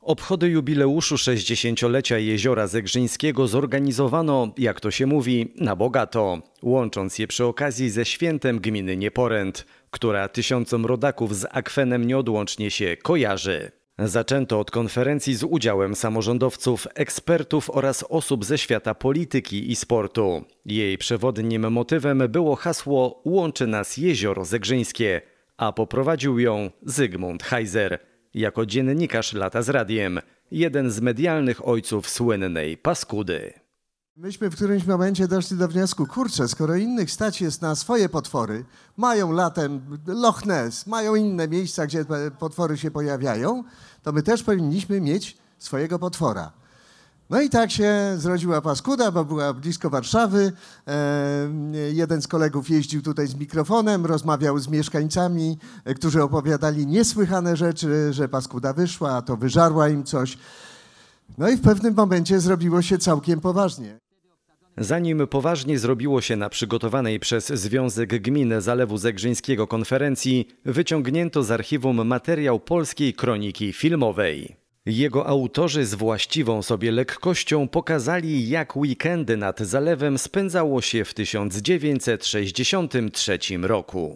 Obchody jubileuszu 60-lecia Jeziora Zegrzyńskiego zorganizowano, jak to się mówi, na bogato, łącząc je przy okazji ze świętem gminy Nieporęt, która tysiącom rodaków z akwenem nieodłącznie się kojarzy. Zaczęto od konferencji z udziałem samorządowców, ekspertów oraz osób ze świata polityki i sportu. Jej przewodnim motywem było hasło „Łączy nas Jezioro Zegrzyńskie”, a poprowadził ją Zygmunt Heiser. Jako dziennikarz lata z radiem, jeden z medialnych ojców słynnej Paskudy. Myśmy w którymś momencie doszli do wniosku, kurczę, skoro innych stać jest na swoje potwory, mają latem Loch Ness, mają inne miejsca, gdzie potwory się pojawiają, to my też powinniśmy mieć swojego potwora. No i tak się zrodziła Paskuda, bo była blisko Warszawy. Jeden z kolegów jeździł tutaj z mikrofonem, rozmawiał z mieszkańcami, którzy opowiadali niesłychane rzeczy, że Paskuda wyszła, a to wyżarła im coś. No i w pewnym momencie zrobiło się całkiem poważnie. Zanim poważnie zrobiło się na przygotowanej przez Związek Gmin Zalewu Zegrzyńskiego konferencji, wyciągnięto z archiwum materiał polskiej kroniki filmowej. Jego autorzy z właściwą sobie lekkością pokazali, jak weekendy nad zalewem spędzało się w 1963 roku.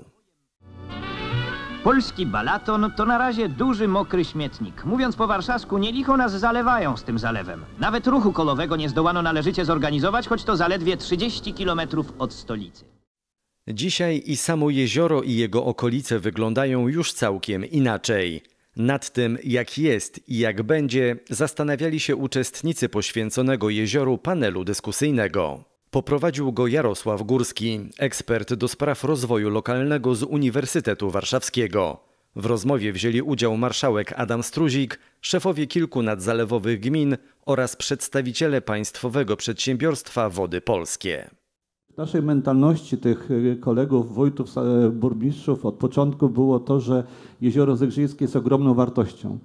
Polski Balaton to na razie duży, mokry śmietnik. Mówiąc po warszawsku, nie licho nas zalewają z tym zalewem. Nawet ruchu kolowego nie zdołano należycie zorganizować, choć to zaledwie 30 kilometrów od stolicy. Dzisiaj i samo jezioro i jego okolice wyglądają już całkiem inaczej. Nad tym, jak jest i jak będzie, zastanawiali się uczestnicy poświęconego jezioru panelu dyskusyjnego. Poprowadził go Jarosław Górski, ekspert do spraw rozwoju lokalnego z Uniwersytetu Warszawskiego. W rozmowie wzięli udział marszałek Adam Struzik, szefowie kilku nadzalewowych gmin oraz przedstawiciele państwowego przedsiębiorstwa Wody Polskie. W naszej mentalności tych kolegów, wójtów, burmistrzów od początku było to, że Jezioro Zegrzyńskie jest ogromną wartością.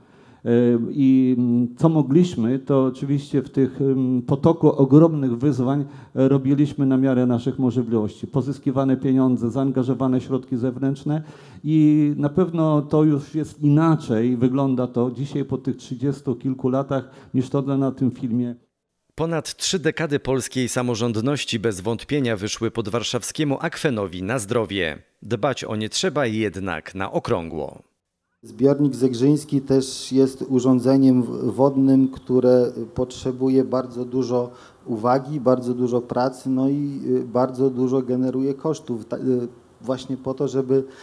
I co mogliśmy, to oczywiście w tych potoku ogromnych wyzwań robiliśmy na miarę naszych możliwości. Pozyskiwane pieniądze, zaangażowane środki zewnętrzne i na pewno to już jest inaczej, wygląda to dzisiaj po tych 30 kilku latach niż to na tym filmie. Ponad 3 dekady polskiej samorządności bez wątpienia wyszły pod warszawskiemu akwenowi na zdrowie. Dbać o nie trzeba jednak na okrągło. Zbiornik zegrzyński też jest urządzeniem wodnym, które potrzebuje bardzo dużo uwagi, bardzo dużo pracy, no i bardzo dużo generuje kosztów. Właśnie po to,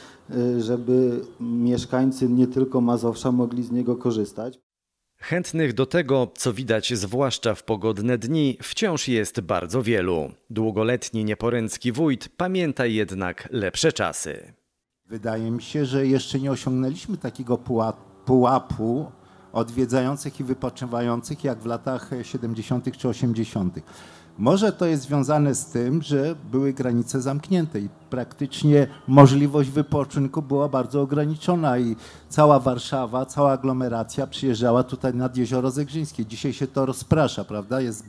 żeby mieszkańcy nie tylko Mazowsza mogli z niego korzystać. Chętnych do tego, co widać zwłaszcza w pogodne dni, wciąż jest bardzo wielu. Długoletni nieporęcki wójt pamięta jednak lepsze czasy. Wydaje mi się, że jeszcze nie osiągnęliśmy takiego pułapu odwiedzających i wypoczywających jak w latach 70. czy 80. Może to jest związane z tym, że były granice zamknięte i praktycznie możliwość wypoczynku była bardzo ograniczona i cała Warszawa, cała aglomeracja przyjeżdżała tutaj nad Jezioro Zegrzyńskie. Dzisiaj się to rozprasza, prawda? Jest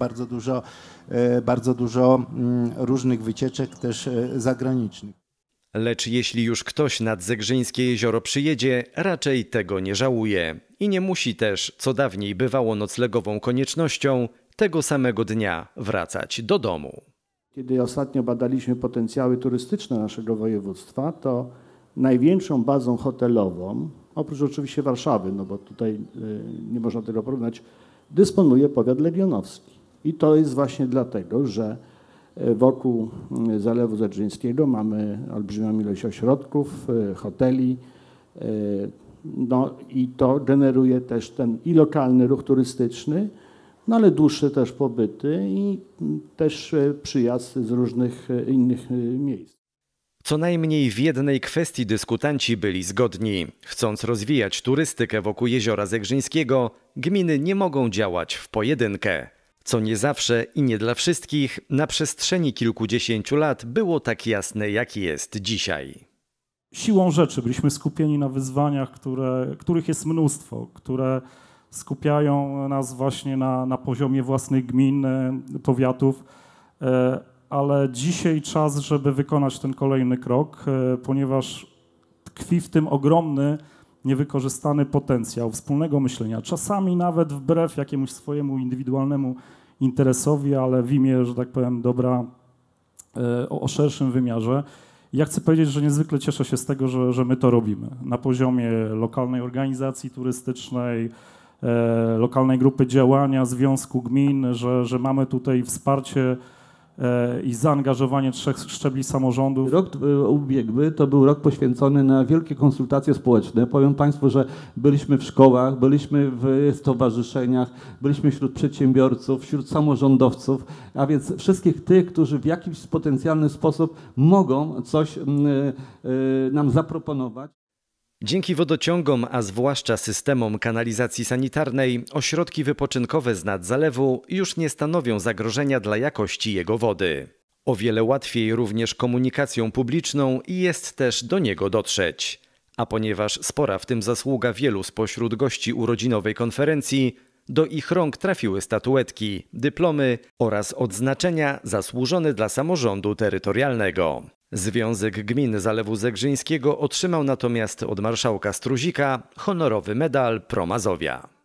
bardzo dużo różnych wycieczek też zagranicznych. Lecz jeśli już ktoś nad Zegrzyńskie jezioro przyjedzie, raczej tego nie żałuje. I nie musi też, co dawniej bywało noclegową koniecznością, tego samego dnia wracać do domu. Kiedy ostatnio badaliśmy potencjały turystyczne naszego województwa, to największą bazą hotelową, oprócz oczywiście Warszawy, no bo tutaj nie można tego porównać, dysponuje powiat legionowski. I to jest właśnie dlatego, że wokół Zalewu Zegrzyńskiego mamy olbrzymią ilość ośrodków, hoteli, no i to generuje też ten i lokalny ruch turystyczny, no ale dłuższe też pobyty i też przyjazd z różnych innych miejsc. Co najmniej w jednej kwestii dyskutanci byli zgodni. Chcąc rozwijać turystykę wokół Jeziora Zegrzyńskiego, gminy nie mogą działać w pojedynkę. Co nie zawsze i nie dla wszystkich na przestrzeni kilkudziesięciu lat było tak jasne, jak jest dzisiaj. Siłą rzeczy byliśmy skupieni na wyzwaniach, których jest mnóstwo, które skupiają nas właśnie na poziomie własnych gmin, powiatów, ale dzisiaj czas, żeby wykonać ten kolejny krok, ponieważ tkwi w tym ogromny niewykorzystany potencjał wspólnego myślenia, czasami nawet wbrew jakiemuś swojemu indywidualnemu interesowi, ale w imię, że tak powiem, dobra o szerszym wymiarze. Ja chcę powiedzieć, że niezwykle cieszę się z tego, że my to robimy na poziomie lokalnej organizacji turystycznej, lokalnej grupy działania, Związku Gmin, że mamy tutaj wsparcie i zaangażowanie 3 szczebli samorządów. Rok ubiegły to był rok poświęcony na wielkie konsultacje społeczne. Powiem Państwu, że byliśmy w szkołach, byliśmy w stowarzyszeniach, byliśmy wśród przedsiębiorców, wśród samorządowców, a więc wszystkich tych, którzy w jakiś potencjalny sposób mogą coś nam zaproponować. Dzięki wodociągom, a zwłaszcza systemom kanalizacji sanitarnej, ośrodki wypoczynkowe z nad zalewu już nie stanowią zagrożenia dla jakości jego wody. O wiele łatwiej również komunikacją publiczną i jest też do niego dotrzeć. A ponieważ spora w tym zasługa wielu spośród gości urodzinowej konferencji, do ich rąk trafiły statuetki, dyplomy oraz odznaczenia zasłużone dla samorządu terytorialnego. Związek Gmin Zalewu Zegrzyńskiego otrzymał natomiast od marszałka Struzika honorowy medal Pro Mazowia.